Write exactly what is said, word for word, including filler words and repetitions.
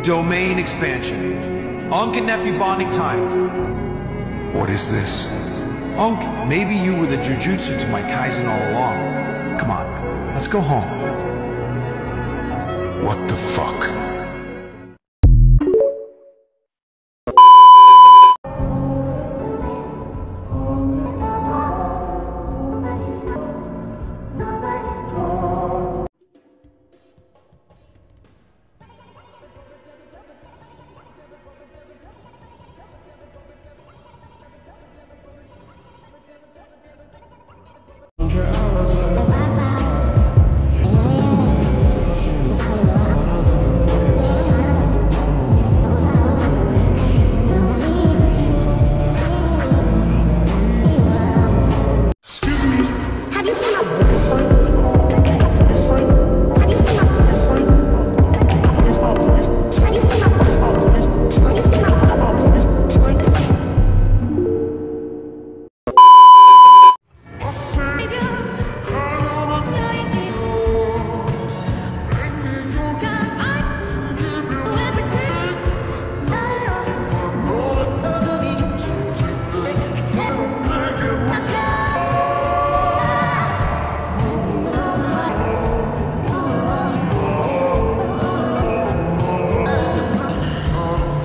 Domain expansion. Unc and nephew bonding time. What is this? Unc, maybe you were the jujutsu to my Kaizen all along. Come on, let's go home. What the fuck?